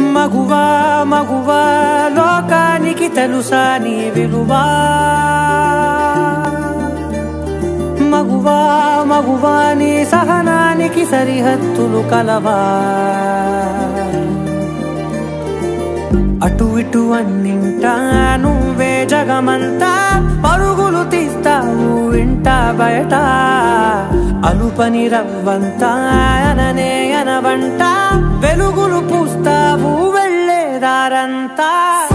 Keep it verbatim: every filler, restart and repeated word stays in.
మగువా మగువా లోకానికి తెలుసా నీ విలువా మగువా మగువా నీ సహనానికి సరిహద్దులు కలవా అటు ఇటు అన్నింటా నువ్వే జగమంతా పరుగులు తీస్తావు ఇంట బయట అలుపని రవ్వంతా అననే అనవంట వెలుగులు పూస్తావు వెళ్ళేదారంతా